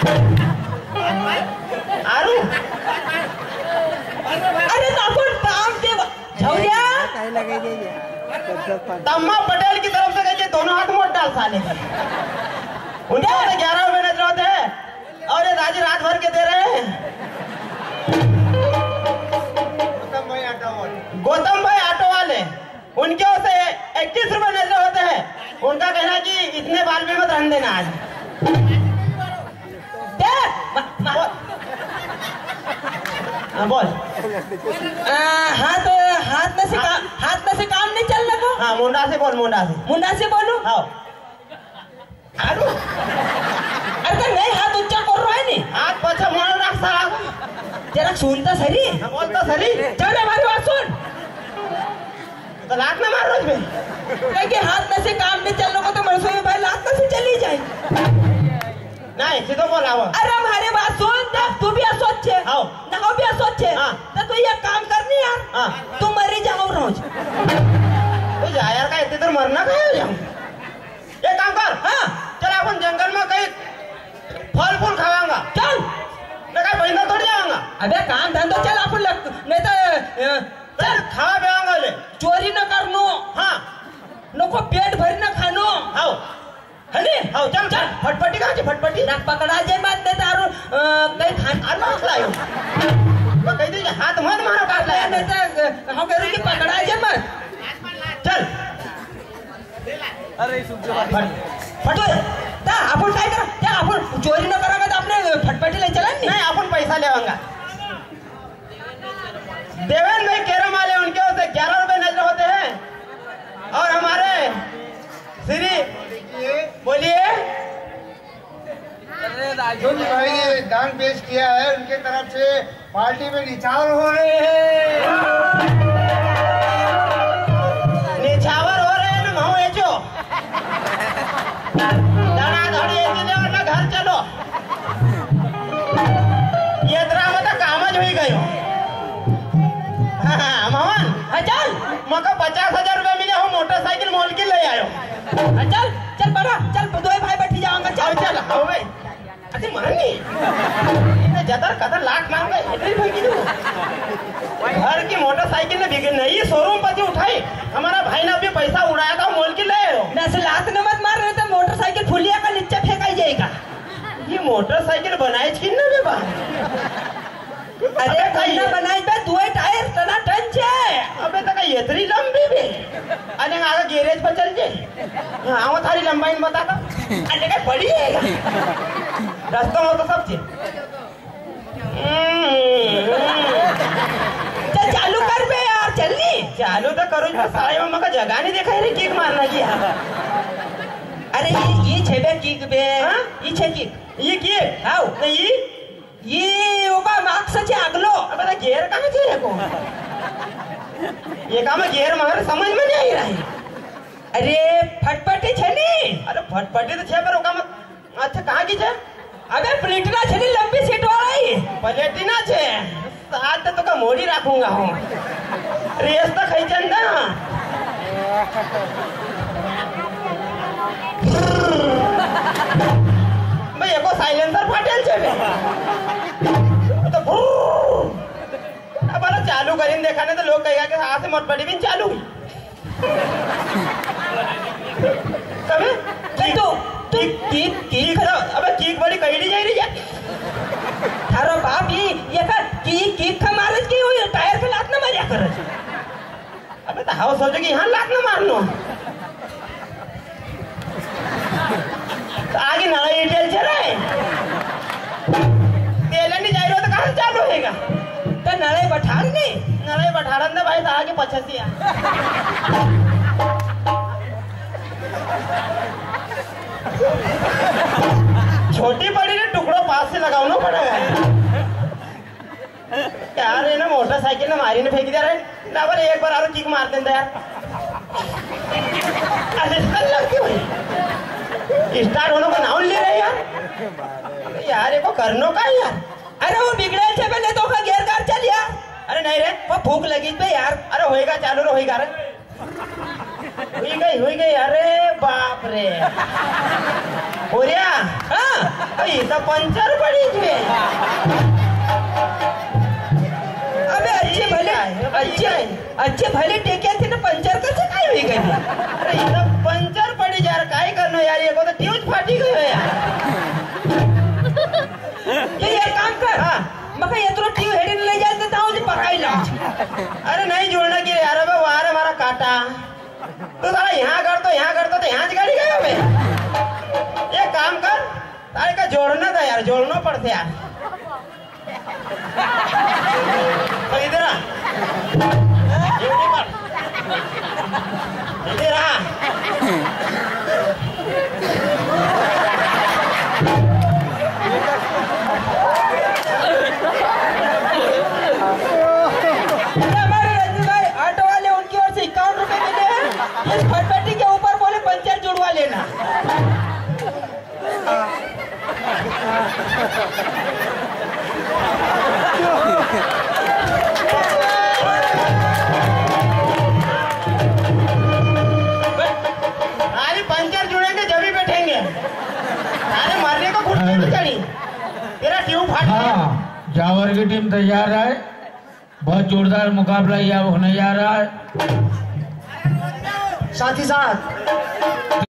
आरू अरे तापुर काम दे झौलिया काय लगाई दे तम्मा पटेल की तरफ से कहिए दोनों हाथ मोड़ डाल साले उनके 11 रुपए नजर होते हैं और ये राजी रात भर के दे रहे हैं। गौतम भाई ऑटो वाले उनके ओर से 21 रुपए नजर होते हैं। उनका कहना है कि इतने बाल भी मत रहने देना आज। हाँ बोल। हाथ में से काम नहीं चल रहा। हाँ मुंडा से बोल, मुंडा से बोलू। हाँ आरू अरे नहीं हाथ ऊंचा कर रहा है नहीं, हाथ पछा मोड़ रख साला जरा सुनता सरी। हाँ बोलता सरी चल हमारी बात सुन। तो लात ना मार रोज में कि हाथ में से काम नहीं चल रहा तो मरसों में भाई लात में से चली जाए। नहीं सीधो बोला वो। अरे हमारी बात सुन, देख तू भी अस्वच्छ है हाँ ना, हो भी अस्वच्छ है। हाँ तो तू ये काम करनी यार। हाँ तू मरी जाओ रोज। तो जा यार का इतनी दूर मरना का है जाऊँ। एक काम कर, हाँ चल अपन जंगल में कहीं फल फूल खावांगा। चल मैं कहीं बहिंदा तोड़ जाऊंगा। अबे काम धंधो चल अपन नहीं तो चल खावा पिवांगा ले, चोरी न करनो। हाँ नको पेट भर न खानो। आओ हनी आओ चल चल फटफटी कहाँ से फटफटी ना पकड़ा जाए बात नहीं तारो कहीं खान अरे लायो तो कह दीजिए हाथ मत मारो काट लाया नहीं तो हम कह रहे कि पकड़ा जाए मत। चल अरे फटो ता अपन काय करा त्या अपन चोरी न करांगा तो अपने फटफटी ले चला नहीं अपन पैसा लेवांगा। देवेंद्र भाई केरम वाले उनके ओर से 11 रुपए नजर होते हैं और हमारे श्री बोलिए राजू भाई ने दान पेश किया है, उनके तरफ से पार्टी में निछावर हो रहे हैं। निछावर हो रहे हैं ना भाव एचो धड़ाधड़ी ऐसे ले और ना घर चलो ये तरह मतलब कामज हुई गयो। हाँ मोहन चल मको 50,000 रुपए मिले हो, मोटरसाइकिल मोल के ले आयो। चल चल बड़ा चल दो भाई बैठी जाऊंगा। चल चल आओ भाई अरे मारनी इतने ज्यादा कदर लाख मांग गए इतनी भाई की घर की मोटरसाइकिल ने बिके नहीं शोरूम पर उठाई। हमारा भाई ने अभी पैसा उड़ाया था मोल के ले आयो। वैसे लात न मत मार रहे तो मोटरसाइकिल फुलिया का नीचे फेंका जाएगा। ये मोटरसाइकिल बनाए छीन ना बे अरे कन्ना बनाई बे दो टायर तना टन छे। अबे तक इतनी लंबी भी अरे आगे गैरेज पर चल जे आओ थारी लंबाई बता दो अरे क्या बड़ी है रास्ता में तो सब चीज चल चालू कर बे यार जल्दी चालू तो करो सारे में मगर जगह नहीं देखा रे किक मारना की। अरे ये छेबे किक बे ये छे किक ये किक आओ नहीं ये ओबा मार्क्स छे अगलो। अबे तो गेयर कहाँ छे रे को ये काम गेयर मगर समझ में नहीं आ रहा है। अरे फटफटी छे नी। अरे फटफटी तो छे पर ओका अच्छा कहाँ की छे। अबे प्लेटिना छे नी लंबी सीट वाली प्लेटिना छे साथ तो का मोड़ी रखूंगा हूँ रेस तो खाई चंदा भाई एको साइलेंसर फाटेल छे तो अब चालू करीन देखा नहीं तो लोग कहेगा कि हाथ से मोटपटी भी चालू कभी तो किक अबे किक बड़ी कईड़ी जाई रही है थारो बाप ये का किक का मारत की हुई टायर पे लात न मारिया कर। अबे तो हाउ सोचे कि यहाँ लात न मारनो तो आगे नड़ा एयरटेल चल रहा है तेल नहीं जा रहा तो कहाँ से चालू होएगा। तो नड़े बठार नहीं नड़े बठारन दे भाई तो आगे 85 छोटी बड़ी ने टुकड़ों पास से लगाना पड़ेगा यार। ये ना मोटरसाइकिल ने मारी ने फेंक दिया रे ना बोले एक बार आरो किक मार देंगे यार। अरे लगती भाई स्टार्ट होने का नाम ले रहे यार। यार ये को करनो का यार। अरे वो बिगड़े थे पहले तो का गियर कार चल यार। अरे नहीं रे वो भूख लगी पे यार। अरे होएगा चालू रे होएगा रे हुई गई अरे बाप रे हो रहा हाँ अरे तो पंचर पड़ी थी। अबे अच्छे भले टेक्या थे ना पंचर कैसे काय हुई गई? अरे इथं पंचर पडी यार, काय करणं यार, एक होतं ट्यूज फाटी गयो यार। ये यार काम कर, हाँ। मका यत्रो ट्यू हेडी ले जाते ताऊ जी पकाईला। अरे नहीं जोड़ना की यार, अबे वार हमारा काटा तो साला यहाँ कर तो यहाँ गाड़ी गया बे। ये काम कर, तारे का जोड़ना था यार, जोड़ना पड़ता यार। तो इधर आ, ड्यूटी पर इधर आ। हमारे रंजू भाई ऑटो वाले उनकी ओर से 51 रुपए मिले हैं। इस फटफटी के ऊपर बोले पंचर जुड़वा लेना। अरे पंचर जुड़ेंगे जब ही बैठेंगे। अरे मारने को घुटने में चढ़ी, तेरा ट्यूब फाट गया। हाँ, जावर की टीम तैयार है। बहुत जोरदार मुकाबला यह होने जा रहा है। साथ ही साथ